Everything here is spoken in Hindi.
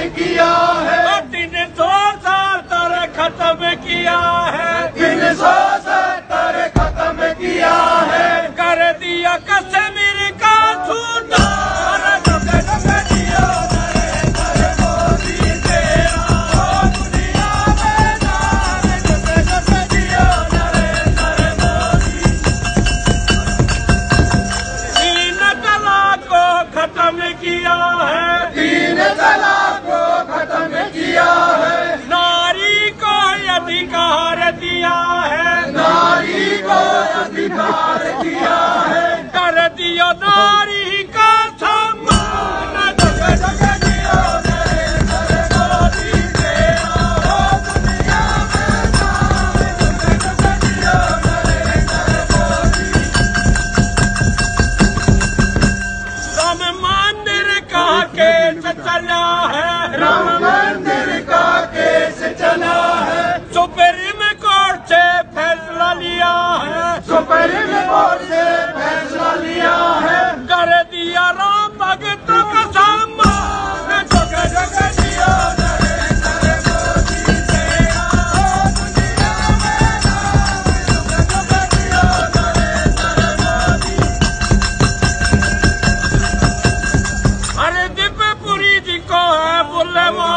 किया है। 370 खत्म किया है। 370 खत्म किया है। कर दिया कश्मीर का छूटा। किया है 3 तलाक को खत्म किया है। नारी को अधिकार दिया है। नारी को अधिकार दिया है। कर दिया नारी का सम्मान। जगह जगह जियो नरेंद्र मोदी तेरा हो दुनिया में नाम। जगह जगह जियो नरेंद्र मोदी। राम मंदिर का केस चला है। राम मंदिर का केस चला है। सुप्रीम कोर्ट से फैसला लिया है। सुप्रीम कोर्ट से फैसला लिया है। कर दिया राम भक्तों का सम्मान। जगह जगह जियो नरेंद्र मोदी तेरा हो दुनिया में नाम। जगह जगह जियो नरेंद्र मोदी। अरे दिव्यपुरी जी को है बुल्ले